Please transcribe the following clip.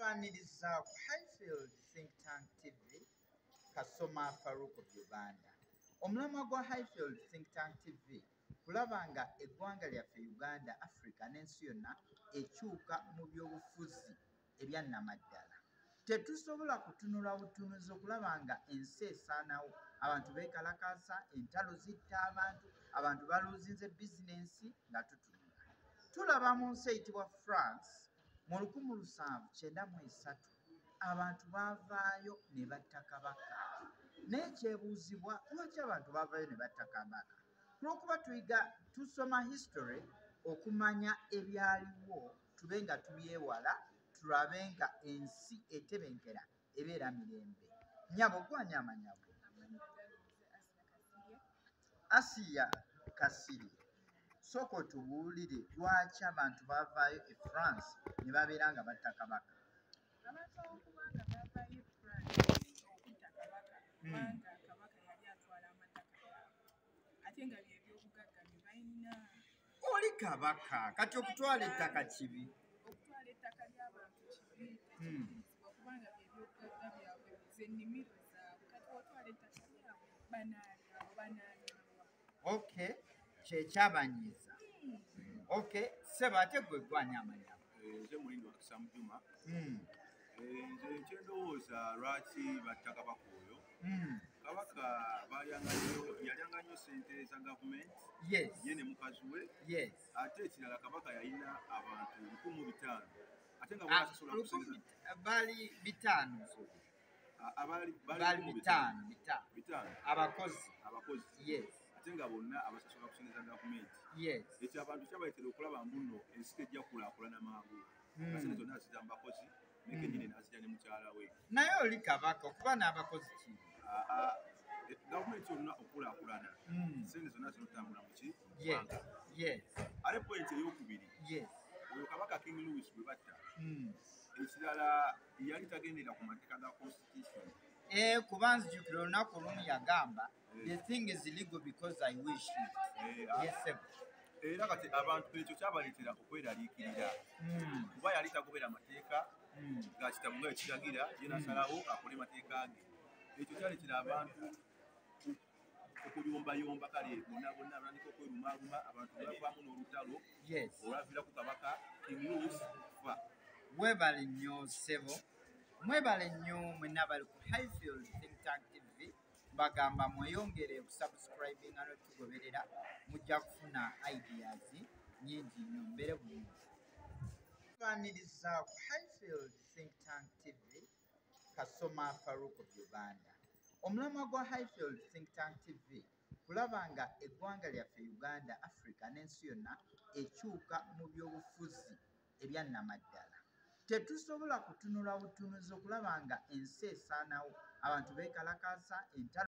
Tufaniriza ku Highfield Think Tank TV kasoma Faruq of Uganda. Omulamwa gwa Highfield Think Tank TV kulaba nga eggwanga lyaffe Uganda, Africa n'ensi yonna ekyuka mu byobufuzi ebyannamaddala. Tetusobola kutunula butunuzi okulaba nga ensi esaanawo, abantu beekalakaasa, entalo zitta abantu baluuzinze bizinensi nga tutunula. Tulaba mu nsi eyitibwa France mu 1793 abantu baavaayo ne batta kabaka. N'ekyebuuzibwa lwaki abantu baavaayo ne batta kabaka? Lw'okuba tusoma history okumanya ebyaliwo, tube nga tubyewala, tulabe nga ensi etebenkera ebeera mirembe. Nyabo gwani amanyago? Asiya Kasiri. Sooka otubuulire lwaki abantu baavaayo e France ne babeera nga batta kabaka. Abantu okubanga baavaayo e France okutta kabaka kubanga kabaka yali atwala amataka gaabwe ate nga by'ebyobugagga bye balina. Oli kabaka kati okutwala ettaka kibi? Okutwala ettaka ly'abantu kibi tekikkirizibwa kubanga by'ebyobugagga byabwe, z'ennimiro zaabwe. Kati otwala ettaka lyabwe banaalyawo banaanywawa. Okay, kyekyabanyiiza. Okay, ssebo ate gwe gwani amanyago? Nze Mulindo wa Kisamujuma. Nze kyendowooza lwaki batta kabaka oyo. Kabaka yalyanga nnyo ssente za gavumenti, ye ne mukazi we. Ate ekirala kabaka yalina abantu 500. Ate nga bw'asasola baali 5. Baali 5 abakozi. Ate nga bonna abasasola ku ssente za gavumenti. Ekyo abantu kyabaletera okulaba mbuno ensi tejja kulaakulana mangu. Ssente zonna azijja mu bakozi, ne kennyini n'azijja ne mukyala we. Naye oli kabaka okuba n'abakozi ki? Gavumenti yonna okulaakulana, ssente zonna zinotambula mu ki? Ate pointi ey'okubiri, oyo kabaka King Louis bwe batta, ekirala yali tagendera ku mateeka ga constitution. Kuba nzijukira olunaku olumu yagamba the thing is illegal because I wish it. Era kati abantu ekyo kyabaleetera okweraliikirira kuba yali tagobera mateeka ga kitabu nga ekiragira, ye n'asalawo akole mateeka ge. Ekyo kyaleetera abantu okuyombayomba, kale bonna batandika okwerumaaluma, abantu bavaamu n'olutalo olwaviiraku kabaka King Louis kufa. Mwebale nnyo ssebo, mwebale nnyo mwenna bali ku Highfield Think Tank TV. Bagamba mweyongere okusubscribinga n'otugoberera, mujja kufuna ideas nyingi nnyo mbere bulungi. Tufaniriza ku Highfield Think Tank TV kasoma Faruq of Uganda. Omulamwa gwa Highfield Think Tank TV kulaba nga eggwanga lyaffe Uganda, Africa n'ensi yonna ekyuka mu byobufuzi ebyannamaddala. Tetusobola kutunula butunuzi okulaba nga ensi esaanawo, abantu beekalakaasa, entalo